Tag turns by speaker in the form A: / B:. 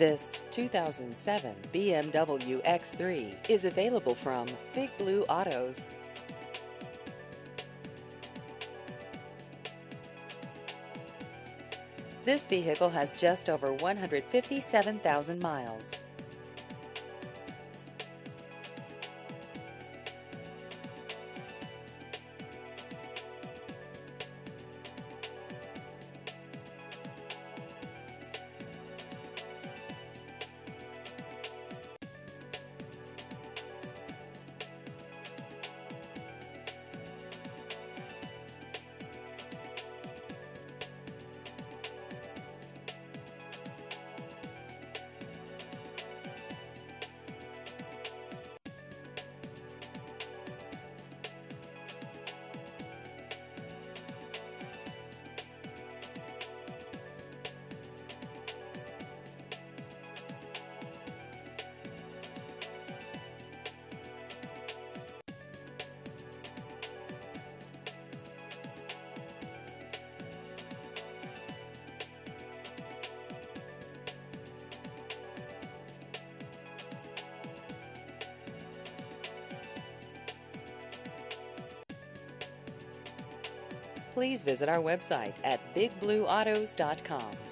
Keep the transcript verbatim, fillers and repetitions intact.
A: This two thousand seven B M W X three is available from Big Blue Autos. This vehicle has just over one hundred fifty-seven thousand miles. Please visit our website at big blue autos dot com.